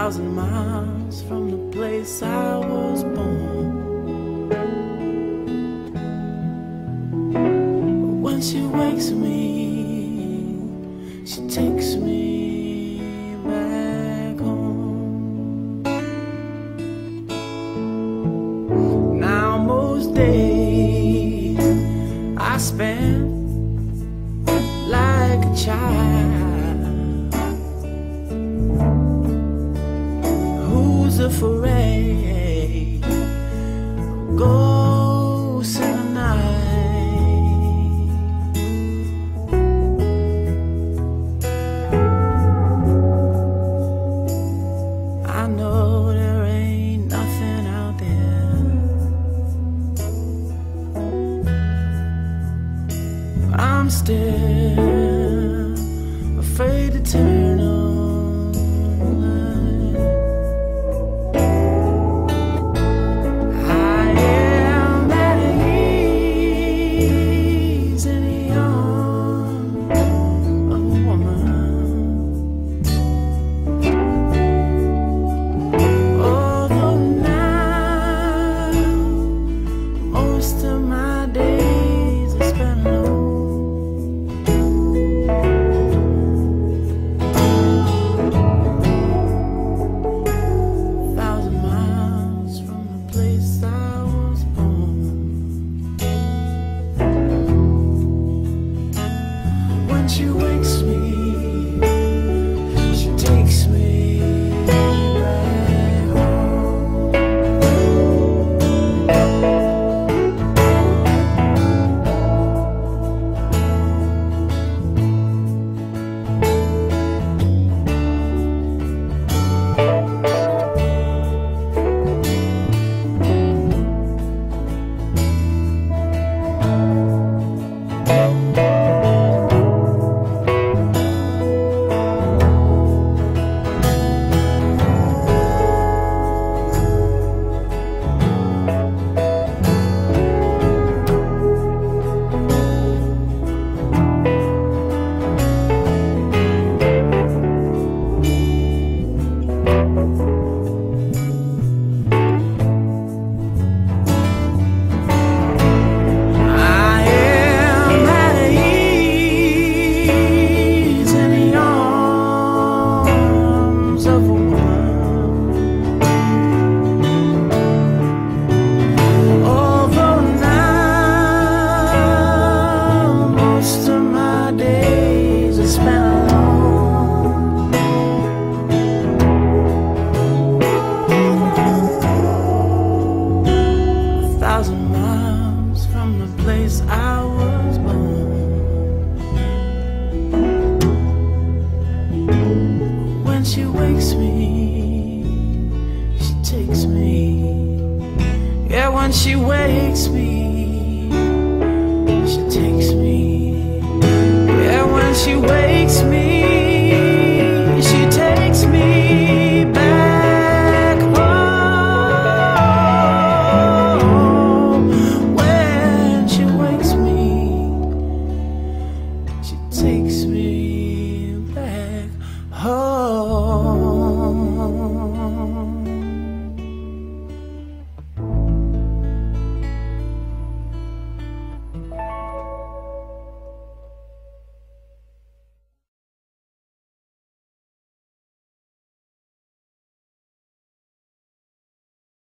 1,000 miles from the place I was born. But when she wakes me, she takes me back home. Now most days I spend like a child who's afraid of ghosts in the night. I know there ain't nothing out there, I'm still afraid to turn on the light. I am at ease in the arms of a woman, although now most of my days are spent alone. When she wakes me, she takes me back home. 1,000 miles from the place I was born. When she wakes me, she takes me. Yeah, when she wakes me, she takes me. Yeah, when she wakes me,